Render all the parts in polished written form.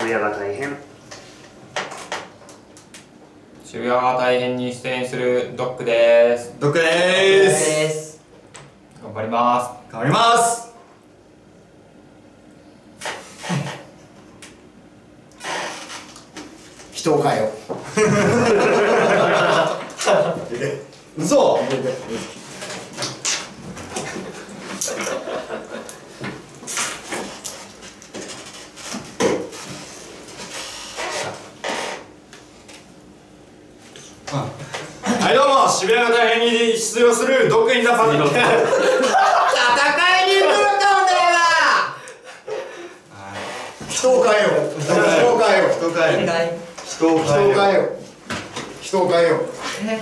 渋谷が大変。 渋谷が大変に出演するドックです。 ドックでーす。 頑張ります。 頑張ります。人を変えよう。嘘。はいどうも、渋谷が大変に出場するドッグインザパブリック戦いに行くのかお前は。人を変えよう。人を変えよう。人を変えよう。人を変えよう。人を変えよう。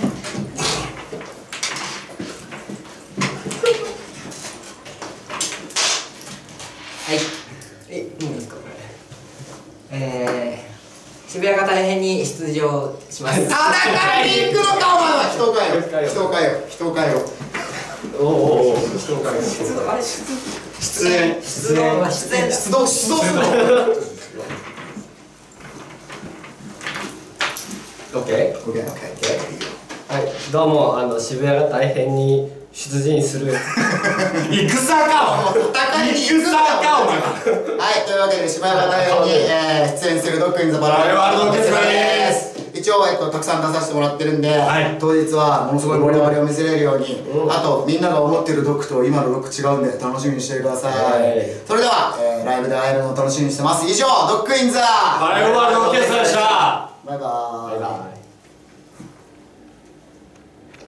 はい。いいんですかこれ。渋谷が大変に出場します。 戦いに行くのかお前は。人を変えよう。人を変えよう。人を変えよう。おお。人を変えよう。出演するの。 オッケー。はい、どうも渋谷が大変に出陣する戦いに行くのかお前は。はい、というわけで渋谷が大変に出演するドッグインザパラワールド決勝です。一応たくさん出させてもらってるんで、当日はものすごい盛り上がりを見せれるように、あとみんなが思ってるドッグと今のドッグ違うんで楽しみにしてください。それではライブで会えるのを楽しみにしてます。以上ドッグインザパラワールド決勝でした。バイバーイ。